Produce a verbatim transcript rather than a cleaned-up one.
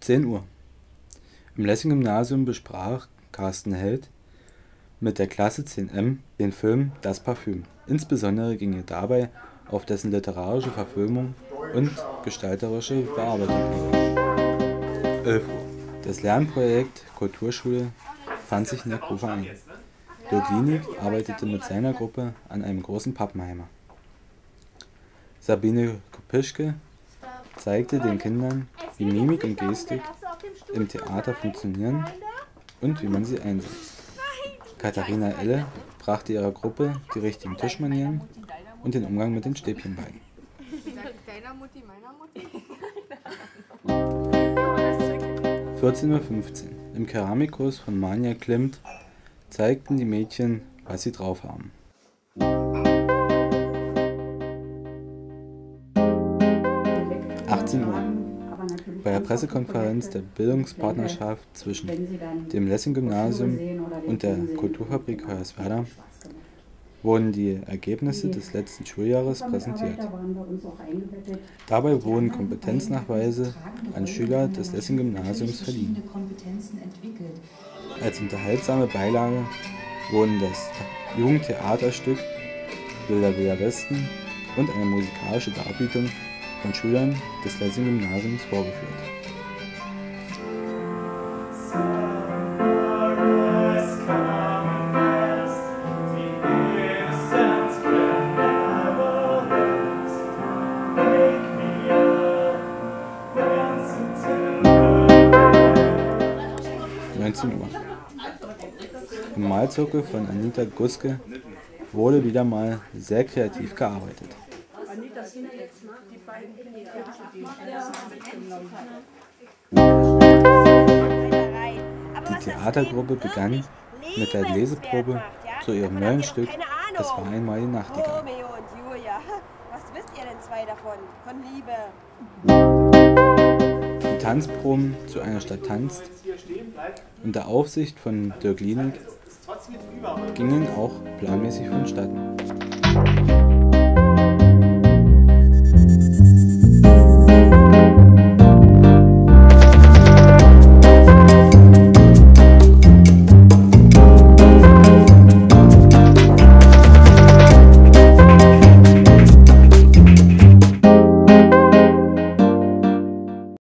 zehn Uhr. Im Lessing-Gymnasium besprach Carsten Held mit der Klasse zehn M den Film Das Parfüm. Insbesondere ging er dabei auf dessen literarische Verfilmung und gestalterische Bearbeitung ein. elf Uhr. Das Lernprojekt Kulturschule fand sich in der Gruppe ein. Dirk Lienig arbeitete mit seiner Gruppe an einem großen Pappenheimer. Sabine Kopischke zeigte den Kindern, wie Mimik und Gestik im Theater funktionieren und wie man sie einsetzt. Katharina Elle brachte ihrer Gruppe die richtigen Tischmanieren und den Umgang mit den Stäbchen bei. vierzehn Uhr fünfzehn. Im Keramikkurs von Manja Klimt zeigten die Mädchen, was sie drauf haben. achtzehn Uhr. Bei der Pressekonferenz der Bildungspartnerschaft zwischen dem Lessing-Gymnasium und der Kulturfabrik Hoyerswerda wurden die Ergebnisse des letzten Schuljahres präsentiert. Dabei wurden Kompetenznachweise an Schüler des Lessing-Gymnasiums verliehen. Als unterhaltsame Beilage wurden das Jugendtheaterstück Wilder Wilder Westen und eine musikalische Darbietung von Schülern des Lessing-Gymnasiums vorgeführt. neunzehn Uhr. Im Malzirkel von Anita Guske wurde wieder mal sehr kreativ gearbeitet. Die Theatergruppe begann mit der Leseprobe zu ihrem neuen Stück Es war einmal die Nachtigall. Die Tanzproben zu Einer Stadt tanzt unter Aufsicht von Dirk Lienig gingen auch planmäßig vonstatten.